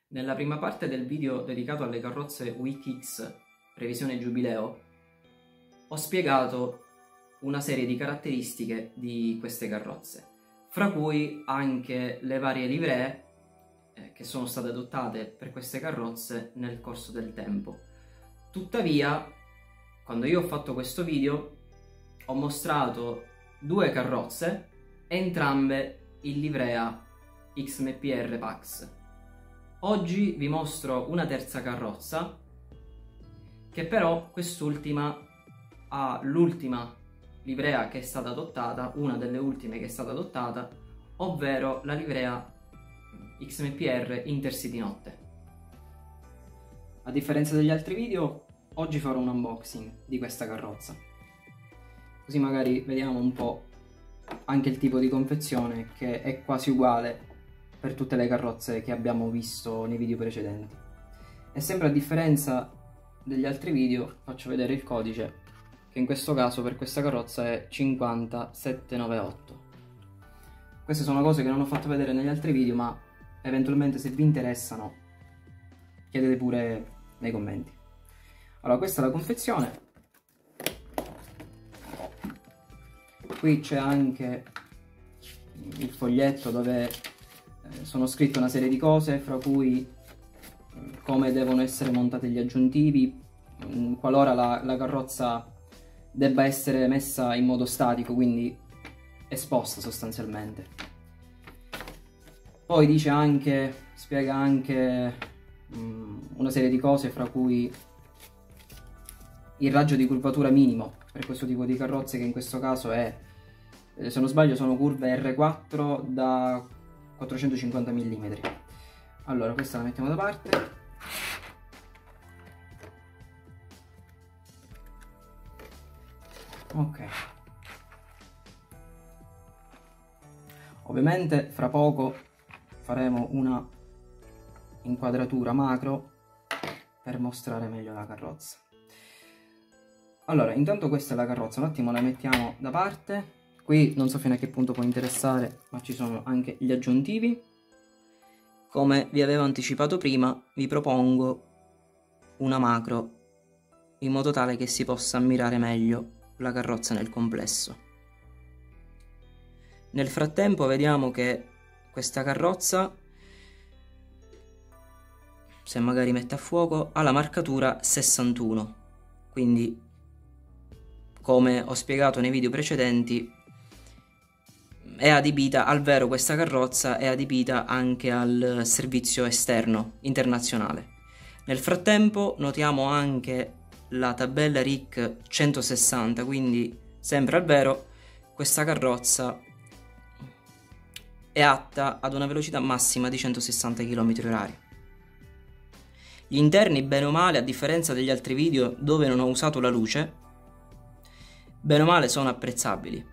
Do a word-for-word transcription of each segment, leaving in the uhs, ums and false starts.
Nella prima parte del video dedicato alle carrozze Week X Previsione Giubileo ho spiegato una serie di caratteristiche di queste carrozze, fra cui anche le varie livree eh, che sono state adottate per queste carrozze nel corso del tempo. Tuttavia, quando io ho fatto questo video, ho mostrato due carrozze, entrambe in livrea X M P R Pax. Oggi vi mostro una terza carrozza, che però quest'ultima ha l'ultima livrea che è stata adottata, una delle ultime che è stata adottata, ovvero la livrea X M P R Intercity Notte. A differenza degli altri video, oggi farò un unboxing di questa carrozza, così magari vediamo un po' anche il tipo di confezione, che è quasi uguale per tutte le carrozze che abbiamo visto nei video precedenti. E sempre a differenza degli altri video faccio vedere il codice, che in questo caso per questa carrozza è cinquanta settecentonovantaotto. Queste sono cose che non ho fatto vedere negli altri video, ma eventualmente se vi interessano chiedete pure nei commenti. Allora, questa è la confezione. Qui c'è anche il foglietto dove sono scritte una serie di cose, fra cui come devono essere montati gli aggiuntivi qualora la, la carrozza debba essere messa in modo statico, quindi esposta sostanzialmente. Poi dice anche, spiega anche um, una serie di cose, fra cui il raggio di curvatura minimo per questo tipo di carrozze, che in questo caso è, se non sbaglio, sono curve R quattro da quattrocentocinquanta millimetri. Allora, questa la mettiamo da parte. Ok. Ovviamente fra poco faremo una inquadratura macro per mostrare meglio la carrozza. Allora, intanto questa è la carrozza, un attimo la mettiamo da parte. Qui non so fino a che punto può interessare, ma ci sono anche gli aggiuntivi. Come vi avevo anticipato prima, vi propongo una macro in modo tale che si possa ammirare meglio la carrozza nel complesso. Nel frattempo vediamo che questa carrozza, se magari mette a fuoco, ha la marcatura sessantuno, quindi come ho spiegato nei video precedenti è adibita, al vero questa carrozza è adibita anche al servizio esterno internazionale. Nel frattempo notiamo anche la tabella R I C centosessanta, quindi sempre al vero questa carrozza è atta ad una velocità massima di centosessanta chilometri orari. Gli interni, bene o male, a differenza degli altri video dove non ho usato la luce, bene o male sono apprezzabili.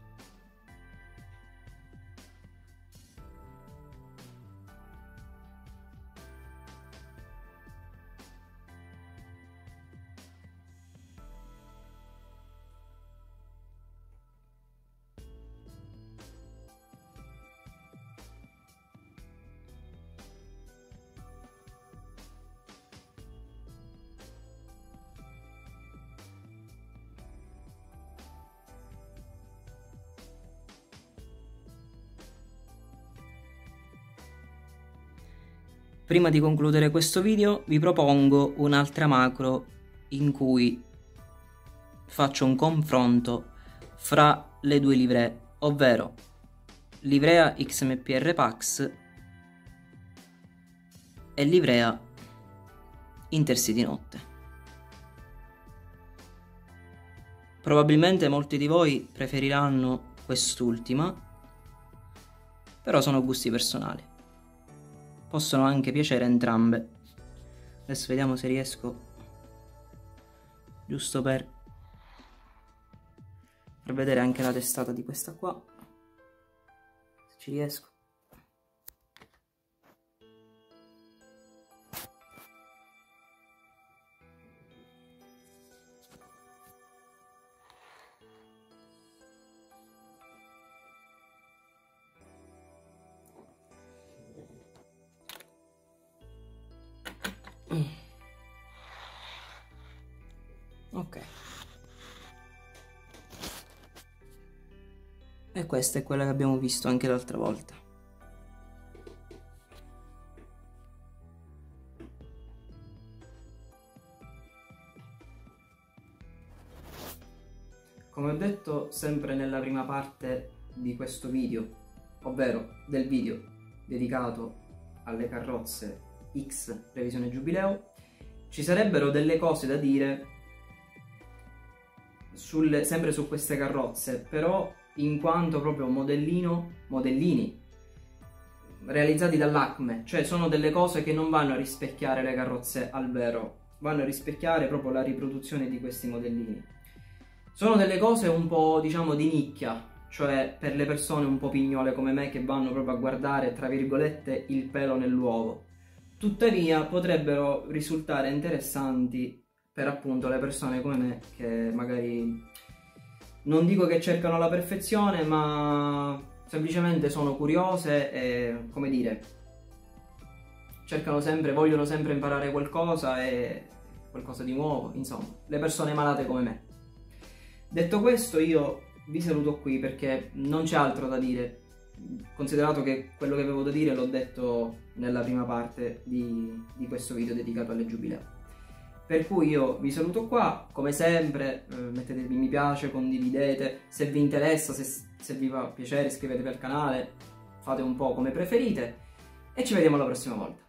Prima di concludere questo video vi propongo un'altra macro in cui faccio un confronto fra le due livree, ovvero livrea X M P R Pax e livrea Intercity Notte. Probabilmente molti di voi preferiranno quest'ultima, però sono gusti personali. Possono anche piacere entrambe. Adesso vediamo se riesco, giusto per per vedere anche la testata di questa qua, se ci riesco. Ok. E questa è quella che abbiamo visto anche l'altra volta. Come ho detto sempre nella prima parte di questo video, ovvero del video dedicato alle carrozze X Revisione Giubileo, ci sarebbero delle cose da dire sulle, sempre su queste carrozze, però in quanto proprio modellino, modellini realizzati dall'Acme, cioè sono delle cose che non vanno a rispecchiare le carrozze al vero, vanno a rispecchiare proprio la riproduzione di questi modellini. Sono delle cose un po', diciamo, di nicchia, cioè per le persone un po' pignole come me che vanno proprio a guardare, tra virgolette, il pelo nell'uovo. Tuttavia potrebbero risultare interessanti per appunto le persone come me che magari non dico che cercano la perfezione, ma semplicemente sono curiose e, come dire, cercano sempre, vogliono sempre imparare qualcosa e qualcosa di nuovo, insomma, le persone malate come me. Detto questo, io vi saluto qui perché non c'è altro da dire, considerato che quello che avevo da dire l'ho detto nella prima parte di, di questo video dedicato alle Giubileo. Per cui io vi saluto qua, come sempre, eh, mettetevi mi piace, condividete, se vi interessa, se, se vi fa piacere iscrivetevi al canale, fate un po' come preferite e ci vediamo la prossima volta.